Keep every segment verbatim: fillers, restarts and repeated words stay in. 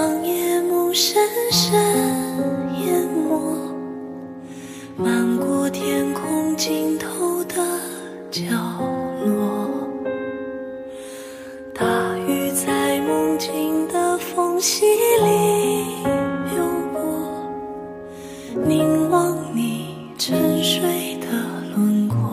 将夜幕深深淹没，漫过天空尽头的角落。大雨在梦境的缝隙里流过，凝望你沉睡的轮廓，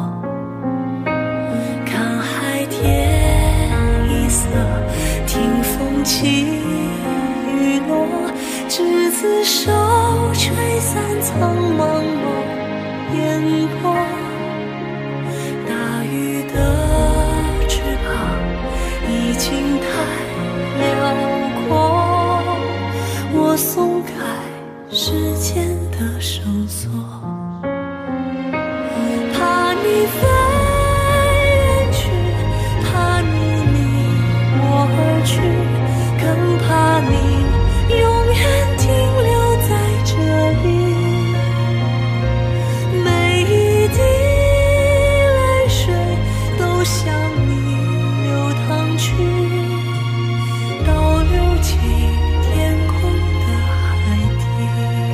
看海天一色，听风起雨落，执子手，吹散苍茫茫烟波。大雨的翅膀已经太辽阔，我松开时间的绳索，怕你飞远去，怕你离我而去，更怕你永远停留在这里。每一滴泪水都向你流淌去，倒流进天空的海底。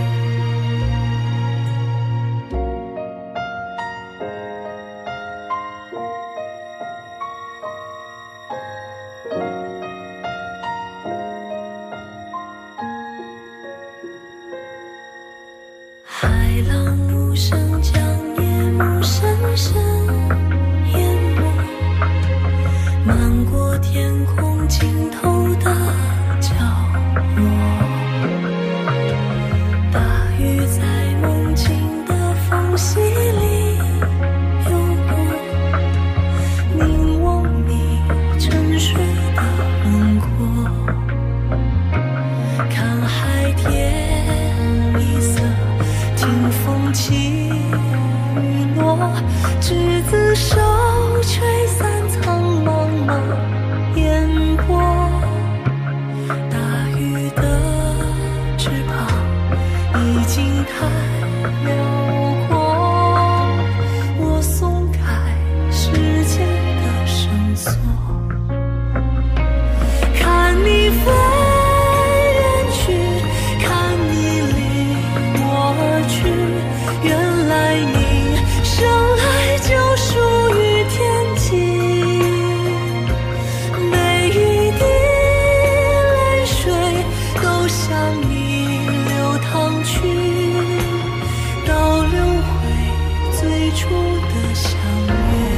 海浪无声将夜幕深深淹没，漫过天空尽头的角落。大雨在梦境的缝隙里流过，凝望你沉睡的轮廓，看海天一色，听风起雨落，执子手，吹散苍茫茫烟波。大雨的翅膀已经太辽阔，我松开时间的绳索，看你飞远去，看你离我而去，原来你生来就属于天际。每一滴泪水都向你流淌去，倒流回最初的相约。